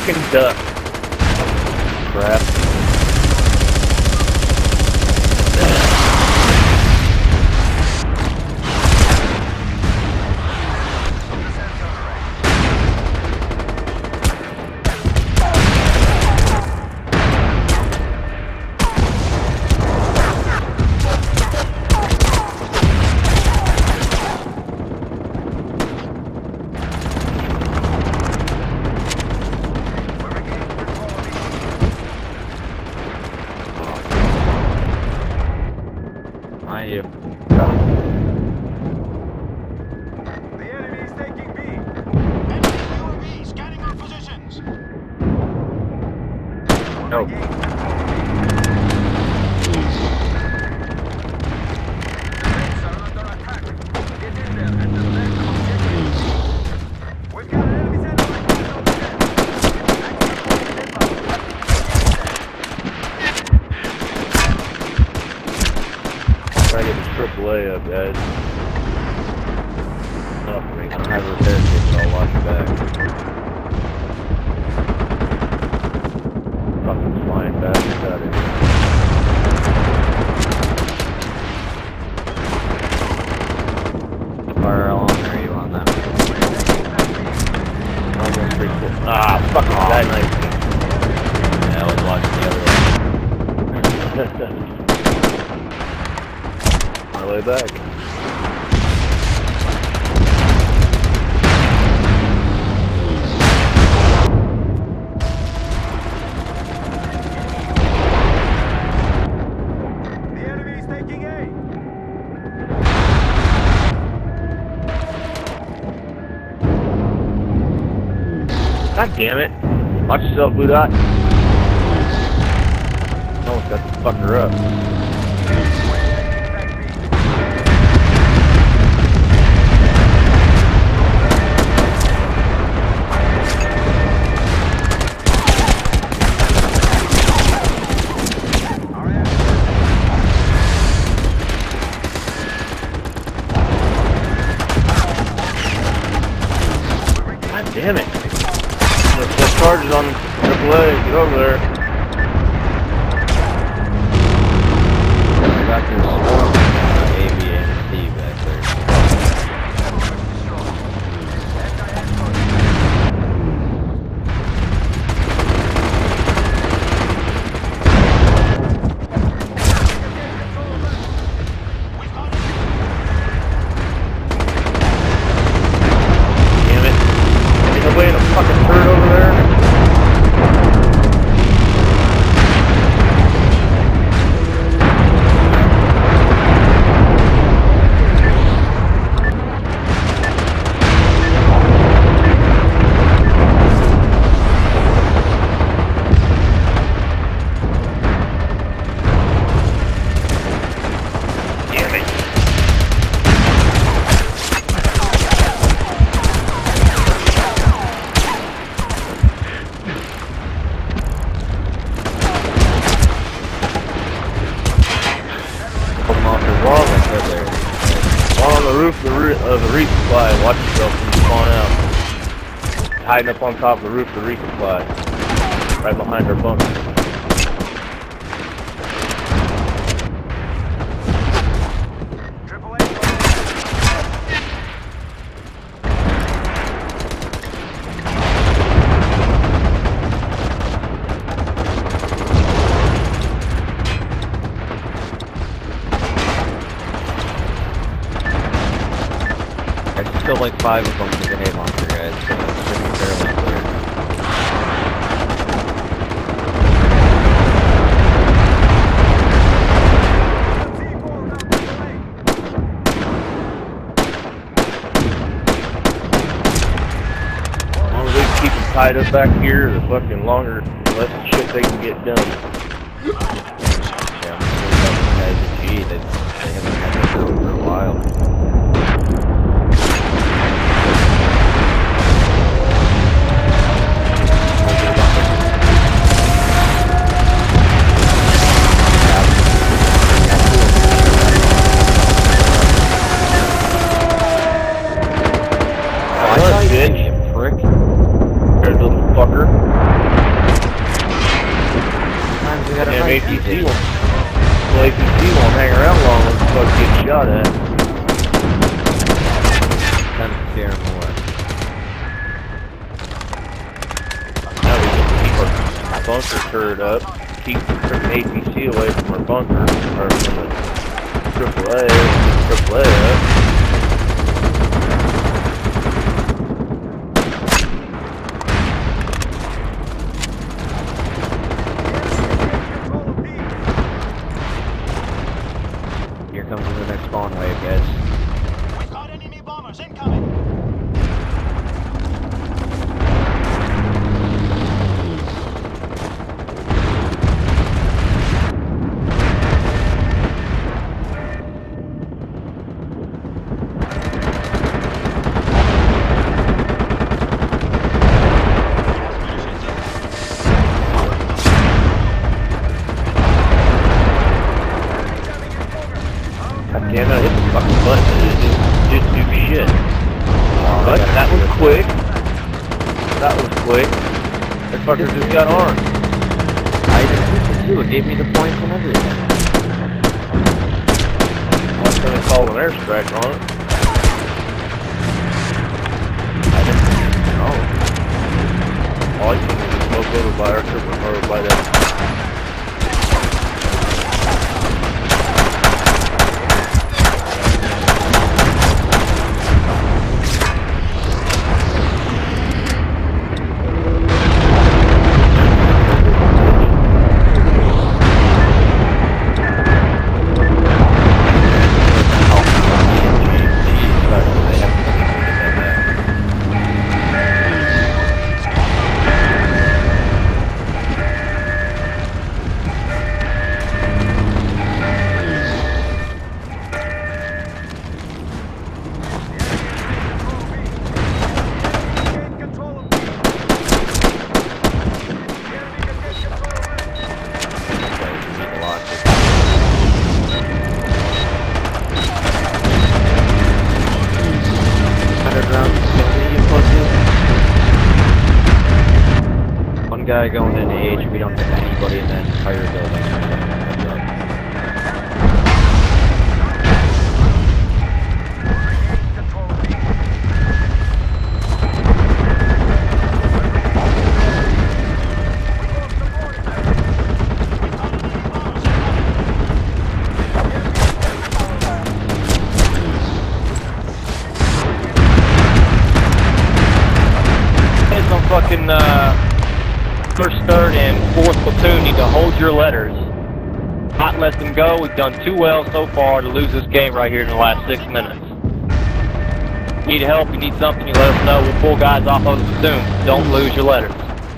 fucking duck. Crap. You. The enemy is taking B. Enemy UAV scanning our positions. No. We've got an enemy satellite Try to get the AAA up, guys. Not for me. I don't have a repair kit, so I'll watch your back. Fucking flying bastards out of here. Fire along, or are you on that? I'm going pretty cool. Ah, fucking guy knife. Yeah, I was watching the other one. On my way back. The enemy is taking A. God damn it. Watch yourself, Blue Dot. Almost got this fucker up. God damn it. There's charges on AAA. Get over there. I got this swarm A, B, and C back there. Damn it. Ain't nobody in a fucking turret over there. Damn it. Come off the wall and put there. While on the roof of the resupply, watch yourself when you spawn out. Hiding up on top of the roof of the resupply. Right behind our bunker. There's still like 5 of them in the grenade launcher, guys, so it should be fairly clear. As long as they keep them tied up back here, the fucking longer, the less shit they can get done. Yeah, I'm still talking to guys at G, they haven't had that down for a while. Bitch. Prick. There's a little fucker. got a Damn right APC seat. won't. Well, APC won't hang around long when it's supposed to get shot at. Time to fear more. Now we can keep our bunker turret up. Keep the freaking APC away from our bunker. Or from the AAA. AAA up. Here comes the next spawn wave, guys. We've got enemy bombers incoming. God damn it, I hit the fucking button and it didn't do shit. But that was quick. That was quick. That fucker just got armed. I just did it too. It gave me the points and everything. I was gonna call an airstrike on it. I didn't know. All I can do is smoke over by our trooper or by that. One guy going into H, we don't have anybody in that entire building. Heads up. It's on fucking, first, third, and fourth platoon need to hold your letters. Not let them go. We've done too well so far to lose this game right here in the last 6 minutes. You need help, you need something, you let us know. We'll pull guys off of the platoon. Don't lose your letters.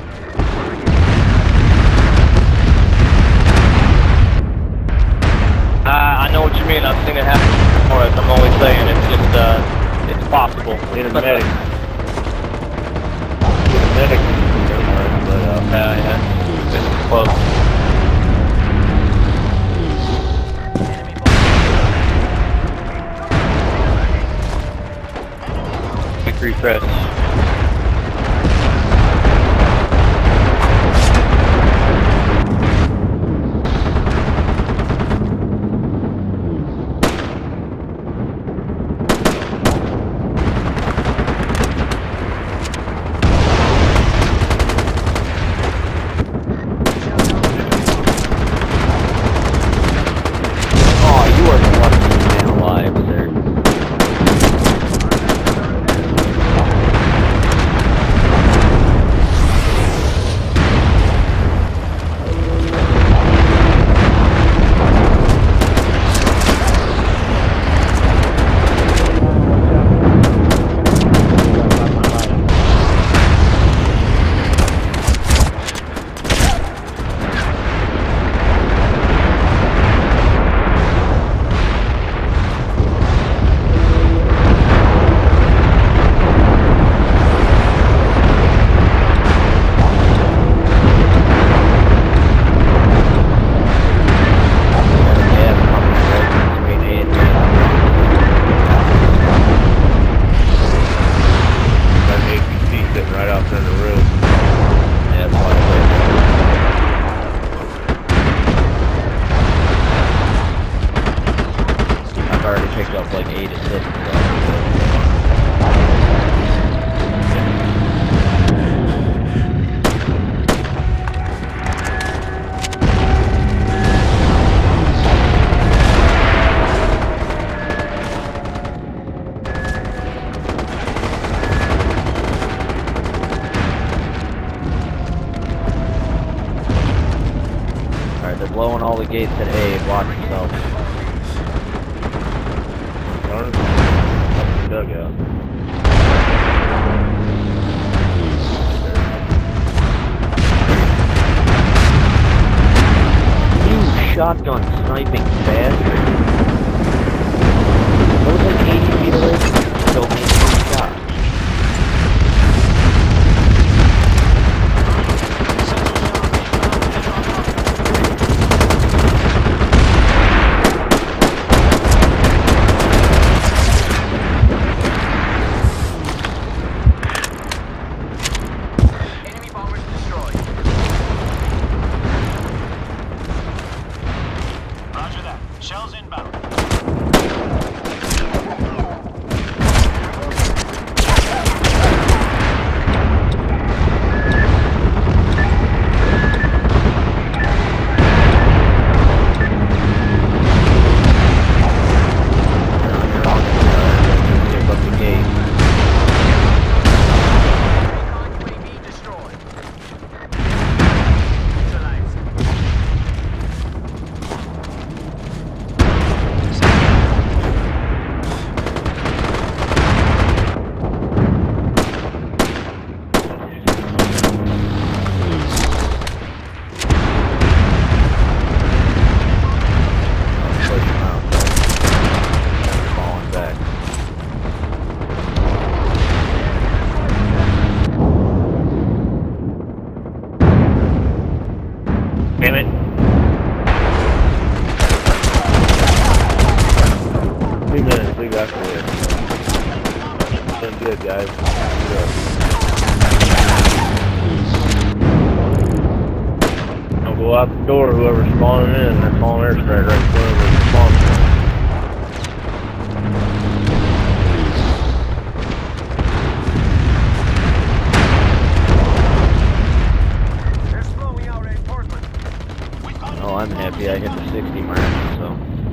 I know what you mean. I've seen it happen before. I'm only saying it's just, it's possible. Need a medic. Need a medic. But, yeah, this is close. Quick refresh. picked up like 8 assists. Alright, they're blowing all the gates at A. Watch yourself. Dugout. You shotgun sniping bastard. That was like 80 feet away. Still made 3 shots. Enemy bombers destroyed. Roger that. Shells inbound. Pick up the gate. UAV destroyed. Neutralized. Push him out. They're falling back. Damn it. 2 minutes, we got this. Been good, guys. Good. I'll go out the door, whoever's spawning in, they're calling airstrike right in front of the spawn point. They're slowing out reinforcements. We've got Oh, I'm happy I hit the 60 mark, so.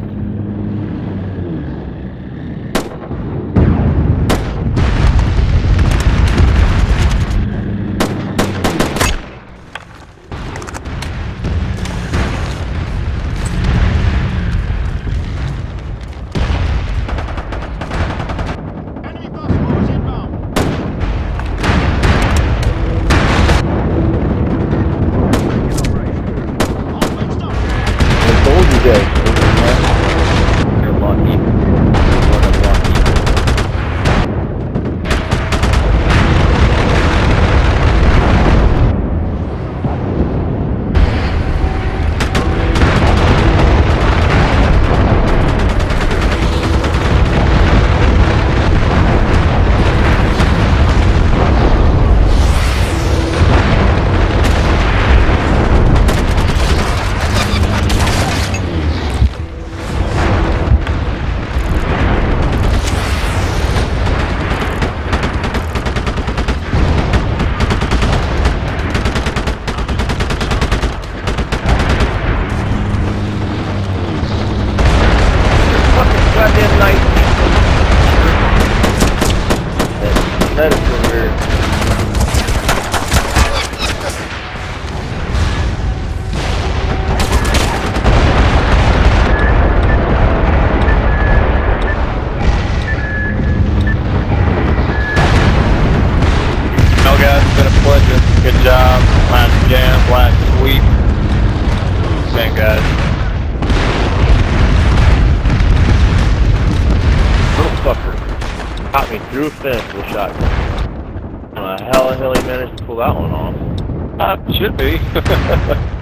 enemy bus motors inbound. All fixed up. I told you guys. You're lucky. What a lucky. Goddamn night. That is so weird. No, guys, it's been a pleasure. Good job. Last jam, last sweep. Thank guys. Little fucker. Got me through a fence with a shotgun. How the hell he managed to pull that one off? Should be.